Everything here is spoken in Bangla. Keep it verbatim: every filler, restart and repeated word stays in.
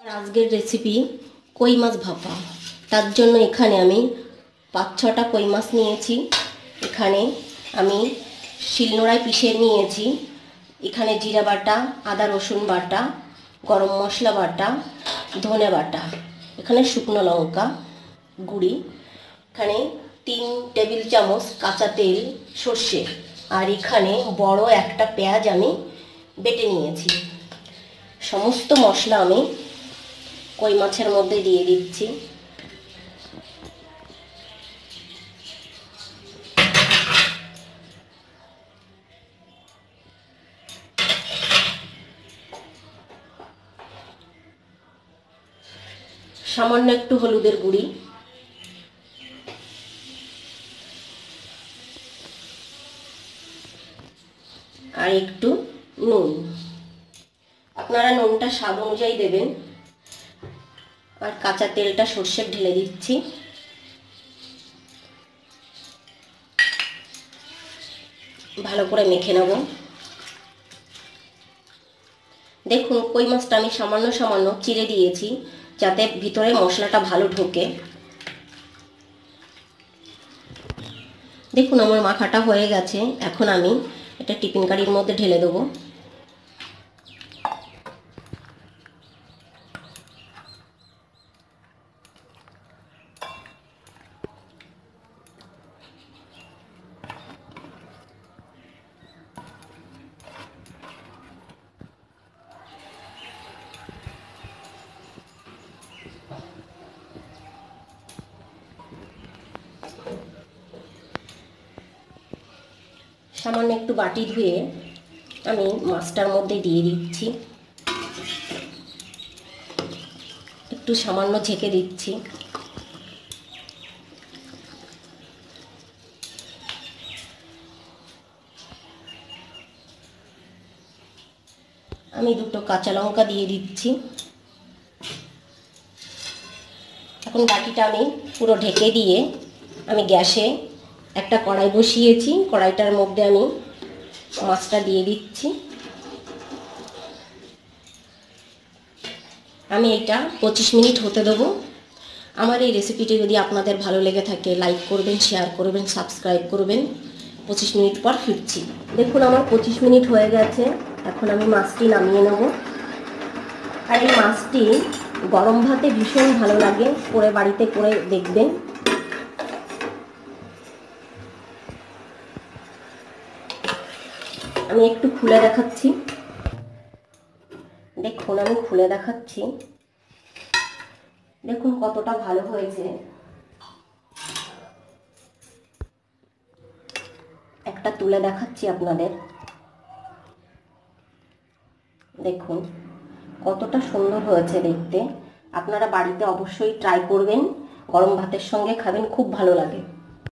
আজকের রেসিপি কই মাছ ভাপা। তার জন্য এখানে আমি পাঁচ ছটা কই মাছ নিয়েছি। এখানে আমি শিলনোড়ায় পিষে নিয়েছি। এখানে জিরা বাটা, আদা রসুন বাটা, গরম মশলা বাটা, ধনে বাটা, এখানে শুকনো লঙ্কা গুঁড়ি, এখানে তিন টেবিল চামচ কাঁচা তেল, সর্ষে, আর এখানে বড় একটা পেঁয়াজ আমি বেটে নিয়েছি। সমস্ত মশলা আমি কই মাছের মধ্যে দিয়ে দিচ্ছি। সামান্য একটু হলুদের গুঁড়ি, আর একটু নুন। আপনারা নুনটা স্বাদ অনুযায়ী দেবেন। আর কাঁচা তেলটা সর্ষের ঢেলে দিচ্ছি। ভালো করে মেখে নেব। দেখুন, কই মাছটা আমি সামান্য সামান্য চিড়ে দিয়েছি যাতে ভিতরে মশলাটা ভালো ঢোকে। দেখুন, আমার মাখাটা হয়ে গেছে। এখন আমি এটা টিফিন কারির মধ্যে ঢেলে দেবো। সামান্য একটু বাটি ধুয়ে আমি মাছটার মধ্যে দিয়ে দিচ্ছি। একটু সামান্য ঝেঁকে দিচ্ছি। আমি দুটো কাঁচা লঙ্কা দিয়ে দিচ্ছি। এখন বাটিটা আমি পুরো ঢেকে দিয়ে আমি গ্যাসে একটা কড়াই বসিয়েছি। কড়াইটার মধ্যে আমি মাছটা দিয়ে দিচ্ছি। আমি এটা পঁচিশ মিনিট হতে দেবো। আমার এই রেসিপিটি যদি আপনাদের ভালো লেগে থাকে লাইক করবেন, শেয়ার করবেন, সাবস্ক্রাইব করবেন। পঁচিশ মিনিট পর ফিরছি। দেখুন, আমার পঁচিশ মিনিট হয়ে গেছে। এখন আমি মাছটি নামিয়ে নেব। আর এই মাছটি গরম ভাতে ভীষণ ভালো লাগে, করে বাড়িতে করে দেখবেন। আমি একটু খুলে দেখাচ্ছি। দেখুন, আমি খুলে দেখাচ্ছি। দেখুন কতটা ভালো হয়েছে। একটা তুলে দেখাচ্ছি আপনাদের। দেখুন কতটা সুন্দর হয়েছে দেখতে। আপনারা বাড়িতে অবশ্যই ট্রাই করবেন। গরম ভাতের সঙ্গে খাবেন, খুব ভালো লাগে।